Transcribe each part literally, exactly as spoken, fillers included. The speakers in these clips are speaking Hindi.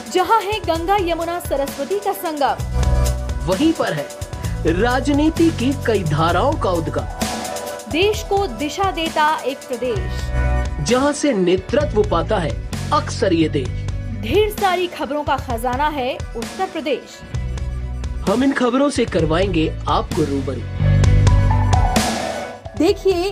जहां है गंगा यमुना सरस्वती का संगम, वहीं पर है राजनीति की कई धाराओं का उद्गम। देश को दिशा देता एक प्रदेश, जहां से नेतृत्व पाता है अक्सर ये देश। ढेर सारी खबरों का खजाना है उत्तर प्रदेश। हम इन खबरों से करवाएंगे आपको रूबरू। देखिए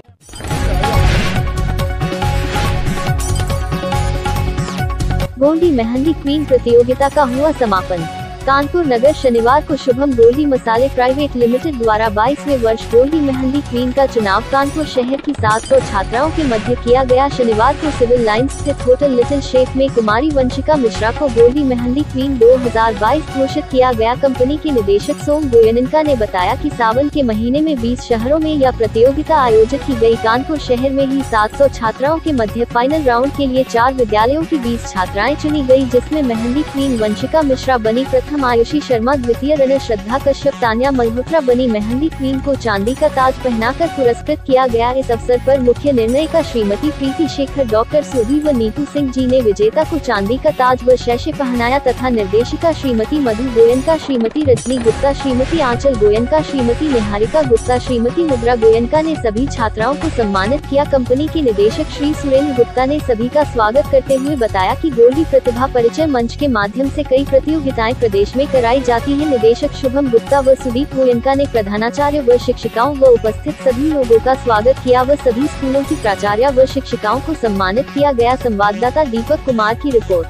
गोल्डी मेहंदी क्वीन प्रतियोगिता का हुआ समापन। कानपुर नगर शनिवार को शुभम गोल्डी मसाले प्राइवेट लिमिटेड द्वारा बाईसवें वर्ष गोल्डी मेहंदी क्वीन का चुनाव कानपुर शहर की सात सौ छात्राओं के मध्य किया गया। शनिवार को सिविल लाइन स्थित होटल लिटिल शेफ में कुमारी वंशिका मिश्रा को गोल्डी मेहंदी क्वीन दो हज़ार बाईस घोषित किया गया। कंपनी के निदेशक सोम गोयनका ने बताया कि सावन के महीने में बीस शहरों में यह प्रतियोगिता आयोजित की गई। कानपुर शहर में ही सात सौ छात्राओं के मध्य फाइनल राउंड के लिए चार विद्यालयों की बीस छात्राएं चुनी गयी, जिसमें मेहंदी क्वीन वंशिका मिश्रा बनी प्रथम, आयुषी शर्मा द्वितीय, रनर श्रद्धा कश्यप तान्या मल्होत्रा बनी। मेहंदी क्वीन को चांदी का ताज पहनाकर पुरस्कृत किया गया। इस अवसर पर मुख्य निर्णयिका श्रीमती प्रीति शेखर, डॉक्टर सुधी व नीतू सिंह जी ने विजेता को चांदी का ताज व शैशे पहनाया तथा निर्देशिका श्रीमती मधु गोयनका, श्रीमती रजनी गुप्ता, श्रीमती आंचल गोयनका, श्रीमती निहारिका गुप्ता, श्रीमती मुद्रा गोयनका ने सभी छात्राओं को सम्मानित किया। कंपनी के निदेशक श्री सुरेंद्र गुप्ता ने सभी का स्वागत करते हुए बताया कि गोल्डी प्रतिभा परिचय मंच के माध्यम से कई प्रतियोगिताएं प्रदेश में कराई जाती है। निदेशक शुभम गुप्ता व सुदीप गोयनका ने प्रधानाचार्य व शिक्षिकाओं व उपस्थित सभी लोगों का स्वागत किया व सभी स्कूलों की प्राचार्य व शिक्षिकाओं को सम्मानित किया गया। संवाददाता दीपक कुमार की रिपोर्ट।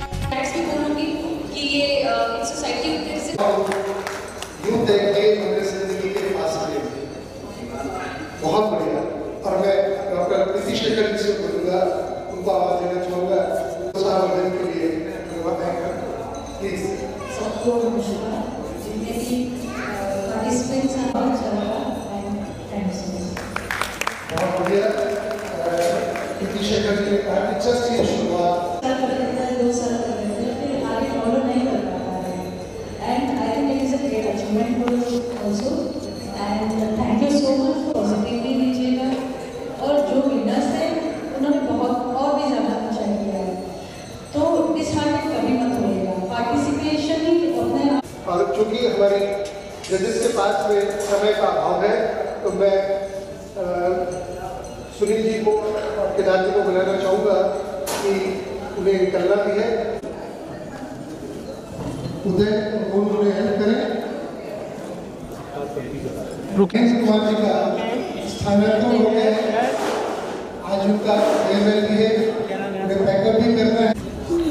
बहुत बढ़िया, और मैं डॉक्टर प्रीति शेखर जी से बोलूँगा, उनको आवाज देना चाहूँगा के लिए। प्लीज सबको नमस्कार, जितने भी पार्टिसिपेंट्स हैं बहुत बढ़िया। प्रीति शेखर जी ने कहा कि जस्ट ये शुरुआत दो साल फिर आगे फॉलो नहीं कर पा रहे हैं, and I think it is a great achievement for also, and thank you so much for positively लीजिएगा। और जो विनर्स थे उन्होंने बहुत और भी ज़्यादा अच्छा किया है, तो डिसहार्टेड कभी मत होइएगा, पार्टिसिपेशन ही अपने। और चूंकि हमारे जजेस के पास में समय का अभाव है, तो मैं सुनील जी को और केदार जी को बुलाना चाहूँगा कि उन्हें निकलना भी है। उदय उन्होंने हेल्प करें। रुकेश कुमार जी का स्थानांतरण हो गया है, आज उनका फेयरवेल भी है, उन्हें पैकअप भी करना है।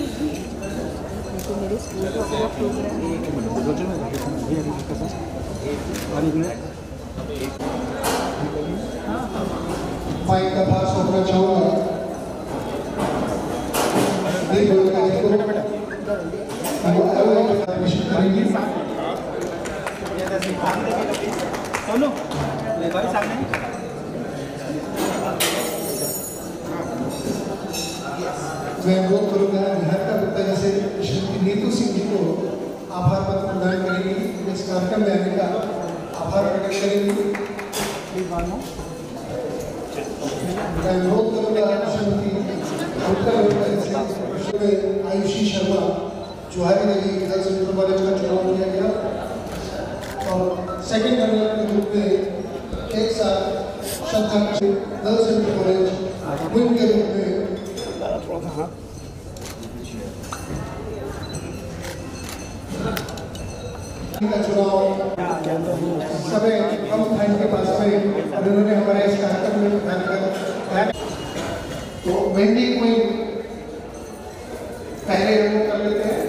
माइक का पास होना चाहूँगा। मैं अनुरोध करूँगा निहारिका गुप्ता जैसे श्रीमती नीतू सिंह जी को आभार पत्र प्रदान करेंगी, इस कार्यक्रम में आने का आभार प्रकट करेंगी। मैं अनुरोध करूँगा Shrimati Ayushi Sharma Chauhari Devi girls inter college का चुनाव किया गया, और सेकेंड रनर के रूप में एक साथ Shraddha girls inter college win के रूप में का चुनाव समय कम टाइम के पास में, और उन्होंने हमारे इस कार्यक्रम में बताया। तो मेहंदी कोई पहले वो कर लेते हैं।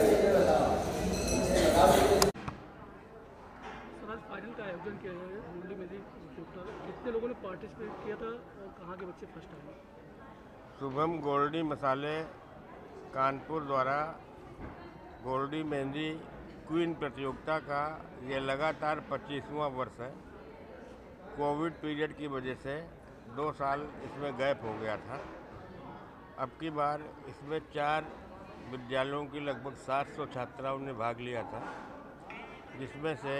फाइनल का आयोजन किया गया है गोल्डी मेहंदी प्रतियोगिता, कितने लोगों ने पार्टिसिपेट किया था और कहाँ के बच्चे फर्स्ट आए? शुभम गोल्डी मसाले कानपुर द्वारा गोल्डी मेहंदी क्वीन प्रतियोगिता का ये लगातार पच्चीसवां वर्ष है। कोविड पीरियड की वजह से दो साल इसमें गैप हो गया था। अब की बार इसमें चार विद्यालयों की लगभग सात सौ छात्राओं ने भाग लिया था, जिसमें से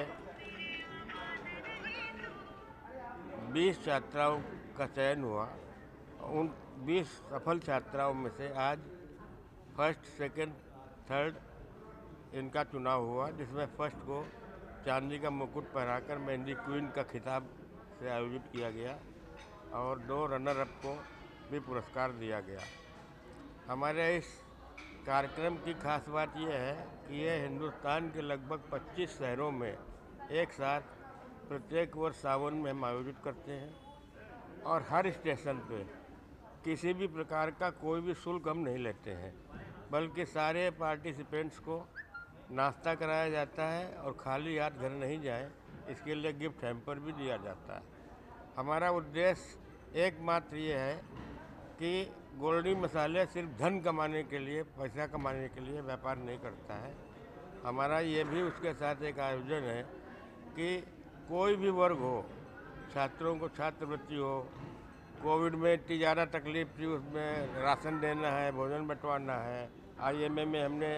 बीस छात्राओं का चयन हुआ। उन बीस सफल छात्राओं में से आज फर्स्ट, सेकंड, थर्ड इनका चुनाव हुआ, जिसमें फर्स्ट को चांदी का मुकुट पहनाकर मेहंदी क्वीन का खिताब से आयोजित किया गया और दो रनर अप को भी पुरस्कार दिया गया। हमारे इस कार्यक्रम की खास बात यह है कि यह हिंदुस्तान के लगभग पच्चीस शहरों में एक साथ प्रत्येक वर्ष सावन में हम आयोजित करते हैं और हर स्टेशन पे किसी भी प्रकार का कोई भी शुल्क हम नहीं लेते हैं, बल्कि सारे पार्टिसिपेंट्स को नाश्ता कराया जाता है और खाली हाथ घर नहीं जाएं, इसके लिए गिफ्ट हैम्पर भी दिया जाता है। हमारा उद्देश्य एकमात्र ये है कि गोल्डी मसाले सिर्फ धन कमाने के लिए, पैसा कमाने के लिए व्यापार नहीं करता है। हमारा ये भी उसके साथ एक आयोजन है कि कोई भी वर्ग हो, छात्रों को छात्रवृत्ति हो, कोविड में इतनी ज़्यादा तकलीफ थी, उसमें राशन देना है, भोजन बंटवाना है। आईएमए में हमने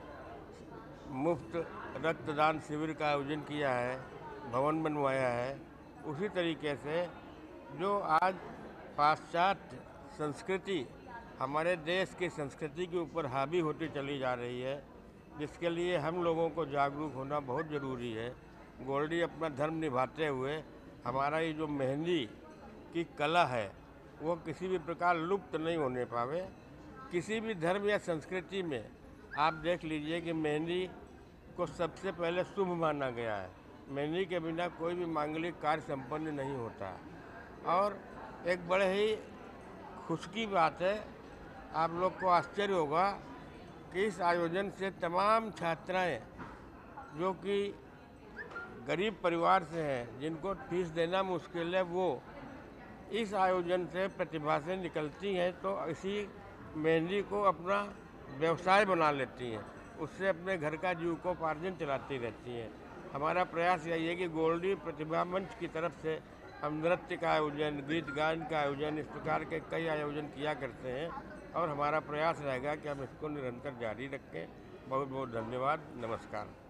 मुफ्त रक्तदान शिविर का आयोजन किया है, भवन बनवाया है। उसी तरीके से जो आज पाश्चात्य संस्कृति हमारे देश की संस्कृति के ऊपर हावी होती चली जा रही है, जिसके लिए हम लोगों को जागरूक होना बहुत ज़रूरी है। गोल्डी अपना धर्म निभाते हुए हमारा ये जो मेहंदी की कला है वो किसी भी प्रकार लुप्त नहीं होने पावे। किसी भी धर्म या संस्कृति में आप देख लीजिए कि मेहंदी को सबसे पहले शुभ माना गया है। मेहंदी के बिना कोई भी मांगलिक कार्य संपन्न नहीं होता। और एक बड़े ही खुश की बात है, आप लोग को आश्चर्य होगा कि इस आयोजन से तमाम छात्राएं जो कि गरीब परिवार से हैं, जिनको फीस देना मुश्किल है, वो इस आयोजन से प्रतिभा से निकलती हैं तो इसी मेहंदी को अपना व्यवसाय बना लेती हैं, उससे अपने घर का जीविकोपार्जन चलाती रहती हैं। हमारा प्रयास यही है कि गोल्डी प्रतिभा मंच की तरफ से हम नृत्य का आयोजन, गीत गायन का आयोजन, इस प्रकार के कई आयोजन किया करते हैं और हमारा प्रयास रहेगा कि हम इसको निरंतर जारी रखें। बहुत बहुत धन्यवाद, नमस्कार।